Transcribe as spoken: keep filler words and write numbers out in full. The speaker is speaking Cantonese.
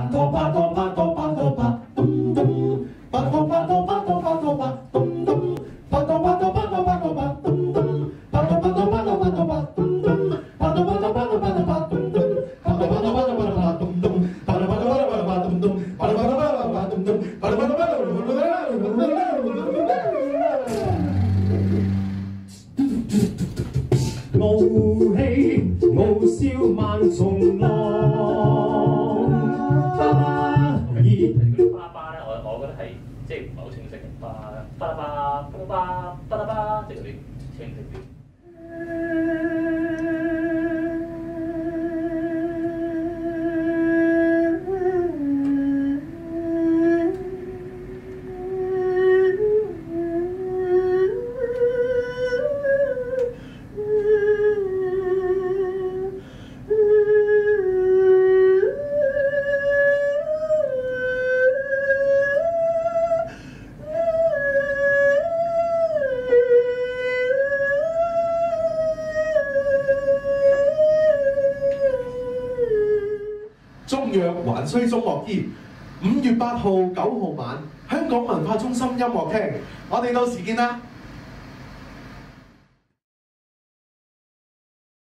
哆吧哆吧哆吧哆吧咚咚，吧哆吧哆吧哆吧哆吧咚咚，吧哆吧哆吧哆吧哆吧咚咚，吧哆吧哆吧哆吧哆吧咚咚，吧哆吧哆吧哆吧哆吧咚咚，吧哆吧哆吧哆吧哆吧咚咚，吧哆吧哆吧哆吧哆吧咚咚，吧哆吧哆吧哆吧咚咚，吧哆吧哆吧哆吧咚咚。傲氣傲笑萬重浪，巴巴熱。 嗰啲巴巴咧，我我覺得係即係唔係好清晰嘅，巴巴啦巴巴啦巴巴啦巴，即係嗰啲清晰啲。 中藥還需中樂醫。五月八號、九號晚，香港文化中心音樂廳，我哋到時見啦！